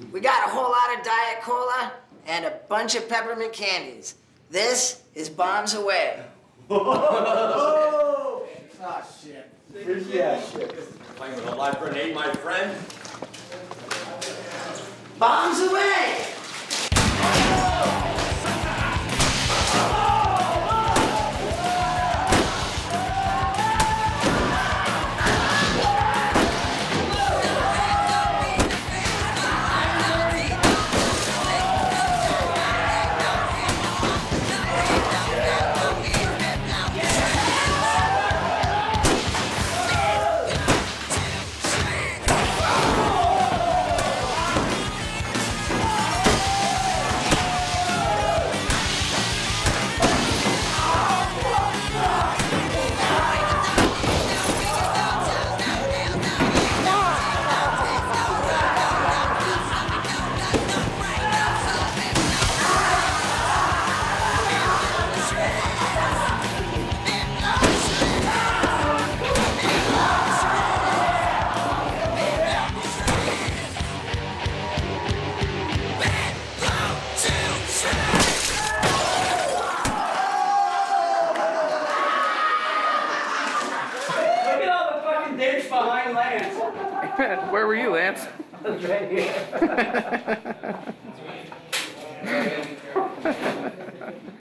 We got a whole lot of Diet Cola and a bunch of peppermint candies. This is Bombs Away. Oh, shit. Yeah, shit. Playing with a live grenade, my friend. Bombs Away! Behind Lance. Where were you, Lance? I was right here.